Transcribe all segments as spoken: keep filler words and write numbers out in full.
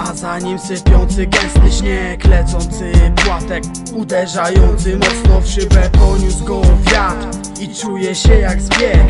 A za nim sypiący gęsty śnieg, lecący płatek, uderzający mocno w szybę. Poniósł go wiatr i czuje się jak zbieg,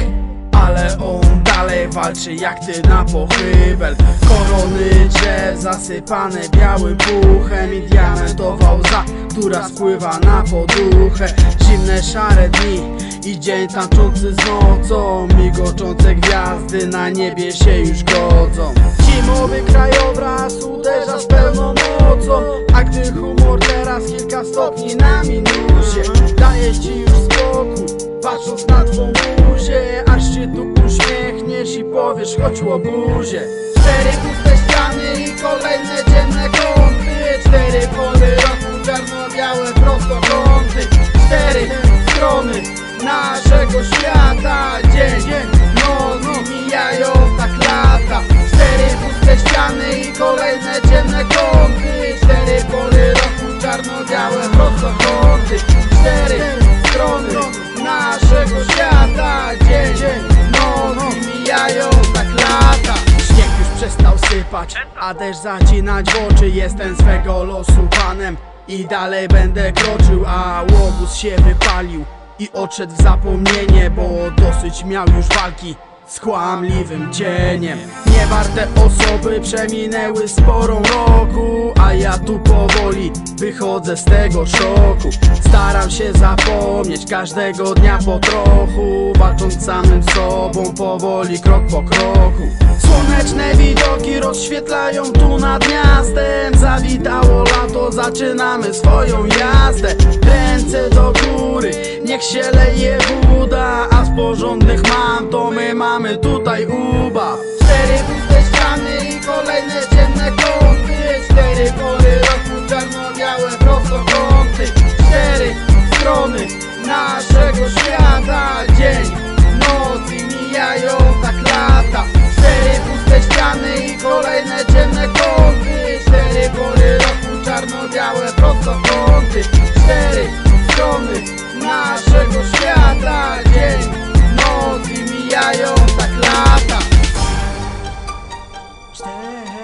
ale on dalej walczy jak ty na pochybel. Korony drzew zasypane białym puchem i diamentowa łza, która spływa na poduchę. Zimne szare dni i dzień tańczący z nocą, migoczące gwiazdy na niebie się już godzą. Zimowy krajobraz uderza z pełną mocą, a gdy humor teraz kilka stopni na minusie, daje ci już spokój, patrząc na twą buzię, aż się tu uśmiechniesz i powiesz choć łobuzie. Cztery puste ściany i kolejne ciemne kąty, cztery pory roku, czarno-białe prostokąty. Cztery strony naszego świata, dzień, noc i mijają tak lata. Cztery puste ściany i kolejne ciemne kąty, cztery pory roku, czarno-białe prostokąty. Cztery strony naszego świata, dzień, noc i mijają tak lata. Śnieg już przestał sypać, a deszcz zacinać w oczy. Jestem swego losu panem i dalej będę kroczył, a łobuz się wypalił i odszedł w zapomnienie, bo dosyć miał już walki z kłamliwym cieniem. Niewarte osoby przeminęły sporą roku, a ja tu powoli wychodzę z tego szoku. Staram się zapomnieć każdego dnia po trochu, walcząc z samym sobą powoli, krok po kroku. Słoneczne widoki rozświetlają tu nad miastem. Zawitało lato, zaczynamy swoją jazdę. Ręce do góry, niech się leje woda, a z porządnych mam to my mamy tutaj uba. Cztery puste ściany i kolejne ciemne kąty, cztery pory roku, czarno-białe prostokąty. Cztery strony naszego świata, dzień, noc i mijają tak lata. Cztery puste ściany i kolejne ciemne kąty, cztery pory roku, czarno-białe prostokąty. Cztery strony naszego świata, dzień, noc i mijają tak lata. Cztery